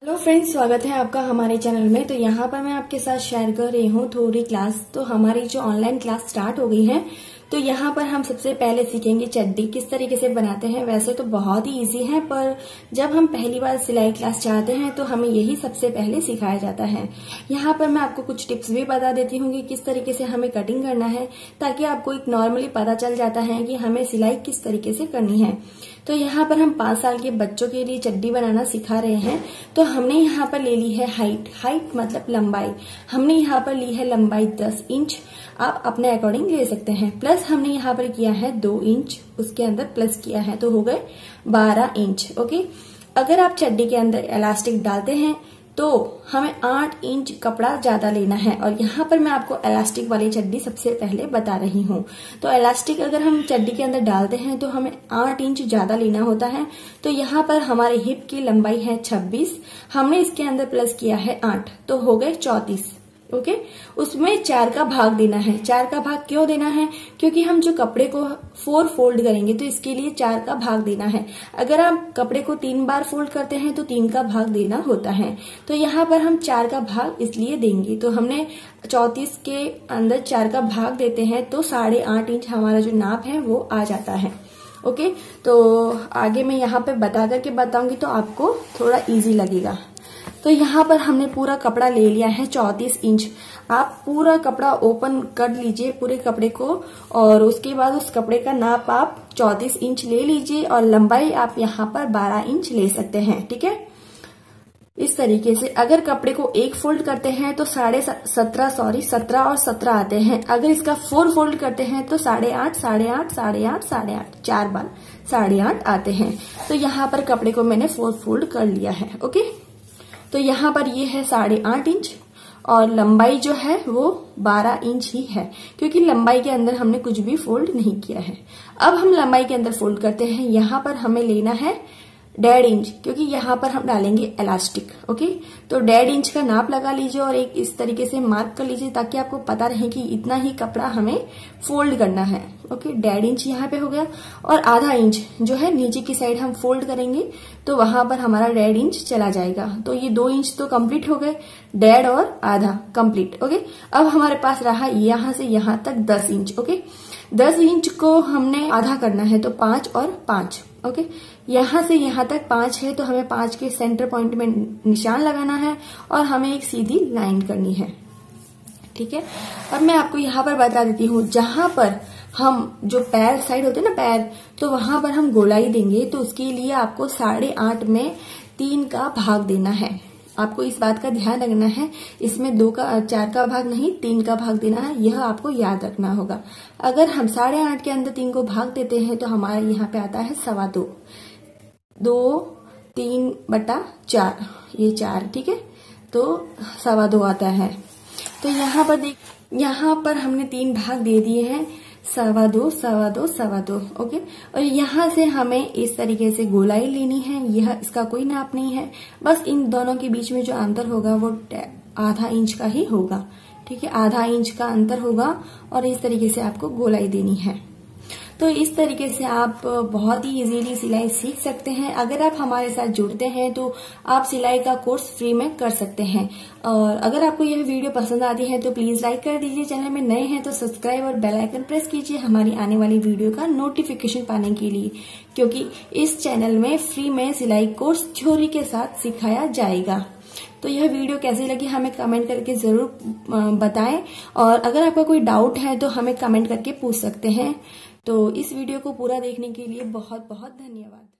Hello friends, स्वागत है आपका हमारे चैनल में। तो यहाँ पर मैं आपके साथ शेयर कर रही हूँ थोड़ी क्लास। तो हमारी जो ऑनलाइन क्लास स्टार्ट हो गई है, तो यहाँ पर हम सबसे पहले सीखेंगे चड्डी किस तरीके से बनाते हैं। वैसे तो बहुत ही इजी है, पर जब हम पहली बार सिलाई क्लास चाहते हैं तो हमें यही सबसे पहले सिखाया जाता है। यहाँ पर मैं आपको कुछ टिप्स भी बता देती हूँ कि किस तरीके से हमें कटिंग करना है, ताकि आपको एक नॉर्मली पता चल जाता है कि हमें सिलाई किस तरीके से करनी है। तो यहाँ पर हम 5 साल के बच्चों के लिए चड्डी बनाना सिखा रहे हैं। तो हमने यहाँ पर ले ली है हाइट मतलब लंबाई। हमने यहाँ पर ली है लंबाई 10 इंच, आप अपने अकॉर्डिंग ले सकते हैं। प्लस हमने यहाँ पर किया है 2 इंच, उसके अंदर प्लस किया है, तो हो गए 12 इंच। ओके, अगर आप चड्डी के अंदर इलास्टिक डालते हैं तो हमें 8 इंच कपड़ा ज्यादा लेना है। और यहाँ पर मैं आपको इलास्टिक वाली चड्डी सबसे पहले बता रही हूँ। तो इलास्टिक अगर हम चड्डी के अंदर डालते हैं तो हमें 8 इंच ज्यादा लेना होता है। तो यहाँ पर हमारे हिप की लंबाई है 26, हमने इसके अंदर प्लस किया है 8, तो हो गए 34। ओके, उसमें 4 का भाग देना है। 4 का भाग क्यों देना है? क्योंकि हम जो कपड़े को 4 फोल्ड करेंगे तो इसके लिए 4 का भाग देना है। अगर आप कपड़े को 3 बार फोल्ड करते हैं तो 3 का भाग देना होता है। तो यहाँ पर हम 4 का भाग इसलिए देंगे। तो हमने 34 के अंदर 4 का भाग देते हैं तो 8.5 इंच हमारा जो नाप है वो आ जाता है। ओके, तो आगे मैं यहाँ पे बता करके बताऊंगी तो आपको थोड़ा इजी लगेगा। तो यहाँ पर हमने पूरा कपड़ा ले लिया है 34 इंच। आप पूरा कपड़ा ओपन कर लीजिए पूरे कपड़े को, और उसके बाद उस कपड़े का नाप आप 34 इंच ले लीजिए और लंबाई आप यहाँ पर 12 इंच ले सकते हैं। ठीक है, इस तरीके से। अगर कपड़े को एक फोल्ड करते हैं तो 17 और 17 आते हैं। अगर इसका 4 फोल्ड करते हैं तो 8.5, 8.5, 8.5, 8.5, 4 बार 8.5 आते हैं। तो यहाँ पर कपड़े को मैंने 4 फोल्ड कर लिया है। ओके, तो यहाँ पर ये है 8.5 इंच और लंबाई जो है वो 12 इंच ही है, क्योंकि लंबाई के अंदर हमने कुछ भी फोल्ड नहीं किया है। अब हम लंबाई के अंदर फोल्ड करते हैं। यहाँ पर हमें लेना है 1.5 इंच, क्योंकि यहाँ पर हम डालेंगे इलास्टिक। ओके, तो 1.5 इंच का नाप लगा लीजिए और एक इस तरीके से मार्क कर लीजिए, ताकि आपको पता रहे कि इतना ही कपड़ा हमें फोल्ड करना है। ओके, 1.5 इंच यहाँ पे हो गया। और आधा इंच जो है नीचे की साइड हम फोल्ड करेंगे तो वहां पर हमारा 1.5 इंच चला जाएगा। तो ये 2 इंच तो कंप्लीट हो गए, 1.5 और आधा कंप्लीट। ओके, अब हमारे पास रहा यहाँ से यहाँ तक 10 इंच। ओके, 10 इंच को हमने आधा करना है, तो 5 और 5। ओके, यहाँ से यहाँ तक 5 है, तो हमें 5 के सेंटर पॉइंट में निशान लगाना है और हमें एक सीधी लाइन करनी है। ठीक है, अब मैं आपको यहाँ पर बता देती हूँ, जहां पर हम जो पैर साइड होते हैं ना पैर, तो वहां पर हम गोलाई देंगे। तो उसके लिए आपको 8.5 में 3 का भाग देना है। आपको इस बात का ध्यान रखना है, इसमें 4 का भाग नहीं 3 का भाग देना है, यह आपको याद रखना होगा। अगर हम 8.5 के अंदर 3 को भाग देते हैं तो हमारा यहाँ पे आता है 2.25, 2/3/4, ये 4। ठीक है, तो 2.25 आता है। तो यहाँ पर हमने 3 भाग दे दिए हैं, 2.25, 2.25, 2.25। ओके, और यहाँ से हमें इस तरीके से गोलाई लेनी है। यह इसका कोई नाप नहीं है, बस इन दोनों के बीच में जो अंतर होगा वो आधा इंच का ही होगा। ठीक है, आधा इंच का अंतर होगा और इस तरीके से आपको गोलाई देनी है। तो इस तरीके से आप बहुत ही इजीली सिलाई सीख सकते हैं। अगर आप हमारे साथ जुड़ते हैं तो आप सिलाई का कोर्स फ्री में कर सकते हैं। और अगर आपको यह वीडियो पसंद आती है तो प्लीज लाइक कर दीजिए। चैनल में नए हैं तो सब्सक्राइब और बेल आइकन प्रेस कीजिए हमारी आने वाली वीडियो का नोटिफिकेशन पाने के लिए, क्योंकि इस चैनल में फ्री में सिलाई कोर्स थ्योरी के साथ सिखाया जाएगा। तो यह वीडियो कैसी लगी हमें कमेंट करके जरूर बताएं, और अगर आपका कोई डाउट है तो हमें कमेंट करके पूछ सकते हैं। तो इस वीडियो को पूरा देखने के लिए बहुत बहुत धन्यवाद।